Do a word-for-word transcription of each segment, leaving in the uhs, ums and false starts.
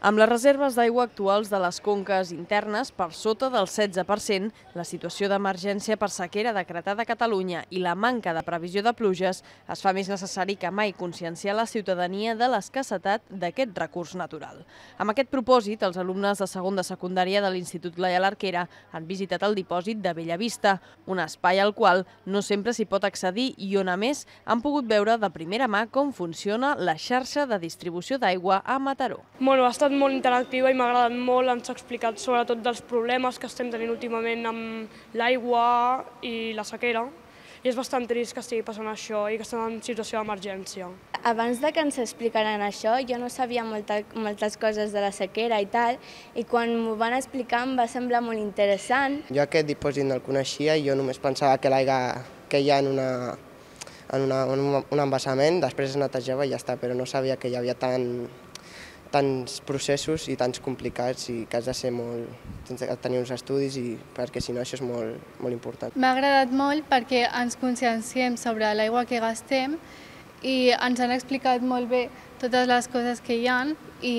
Amb les reserves d'aigua actuals de les conques internes per sota del setze per cent, la situació d'emergència per sequera decretada a Catalunya i la manca de previsió de pluges es fa més necessari que mai conscienciar la ciutadania de l'escassetat d'aquest recurs natural. Amb aquest propòsit, els alumnes de segon de secundària de l'Institut Laia l'Arquera han visitat el dipòsit de Bellavista, un espai al qual no sempre s'hi pot accedir i on, a més, han pogut veure de primera mà com funciona la xarxa de distribució d'aigua a Mataró. Bueno, ha estat molt interactiva i m'ha agradat molt, ens ha explicat sobretot dels problemes que estem tenint últimament amb l'aigua i la sequera. I és bastant trist que estigui passant això i que estem en situació d'emergència. Abans de que ens explicaran això, jo no sabia molta, moltes coses de la sequera i tal, i quan m'ho van explicar em va semblar molt interessant. Jo aquest dipòsit no el coneixia i jo només pensava que l'aigua que hi ha en, una, en, una, en un embassament, després es netejava i ja està, però no sabia que hi havia tant... tants processos i tants complicats i que has de ser molt, tens de tenir uns estudis i perquè si no això és molt, molt important. M'ha agradat molt perquè ens conscienciem sobre l'aigua que gastem i ens han explicat molt bé totes les coses que hi ha i,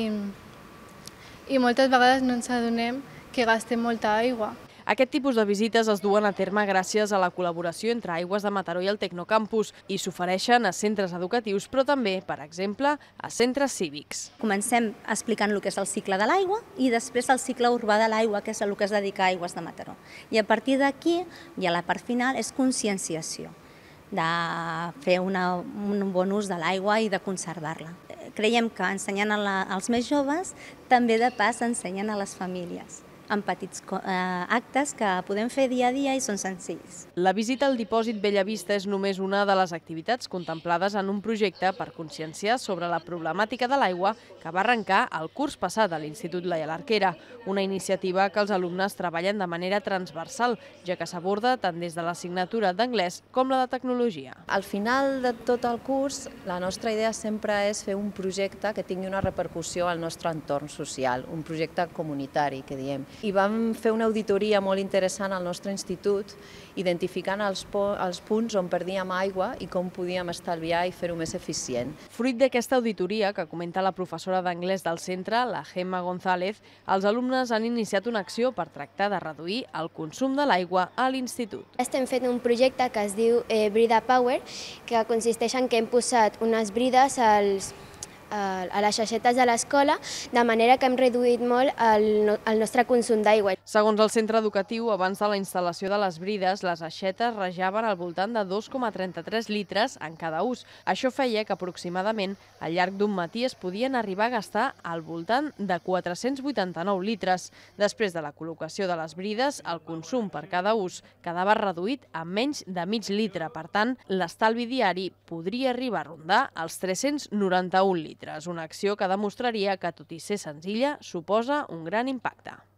i moltes vegades no ens adonem que gastem molta aigua. Aquest tipus de visites es duen a terme gràcies a la col·laboració entre Aigües de Mataró i el Tecnocampus i s'ofereixen a centres educatius, però també, per exemple, a centres cívics. Comencem explicant el que és el cicle de l'aigua i després el cicle urbà de l'aigua, que és el que es dedica a Aigües de Mataró. I a partir d'aquí, i a la part final, és conscienciació de fer una, un bon ús de l'aigua i de conservar-la. Creiem que ensenyant als més joves també de pas ensenyen a les famílies, amb petits actes que podem fer dia a dia i són senzills. La visita al dipòsit Bellavista és només una de les activitats contemplades en un projecte per conscienciar sobre la problemàtica de l'aigua que va arrencar el curs passat a l'Institut Laia l'Arquera, una iniciativa que els alumnes treballen de manera transversal, ja que s'aborda tant des de l'assignatura d'anglès com la de tecnologia. Al final de tot el curs, la nostra idea sempre és fer un projecte que tingui una repercussió al nostre entorn social, un projecte comunitari, que diem. I vam fer una auditoria molt interessant al nostre institut, identificant els, els punts on perdíem aigua i com podíem estalviar i fer-ho més eficient. Fruit d'aquesta auditoria, que comenta la professora d'anglès del centre, la Gemma González, els alumnes han iniciat una acció per tractar de reduir el consum de l'aigua a l'institut. Estem fent un projecte que es diu eh, Brida Power, que consisteix en que hem posat unes brides als a les xarxetes de l'escola, de manera que hem reduït molt el, el nostre consum d'aigua. Segons el centre educatiu, abans de la instal·lació de les brides, les aixetes rajaven al voltant de dos coma trenta-tres litres en cada ús. Això feia que aproximadament al llarg d'un matí es podien arribar a gastar al voltant de quatre-cents vuitanta-nou litres. Després de la col·locació de les brides, el consum per cada ús quedava reduït a menys de mig litre. Per tant, l'estalvi diari podria arribar a rondar els tres-cents noranta-un litres. Una acció que demostraria que, tot i ser senzilla, suposa un gran impacte.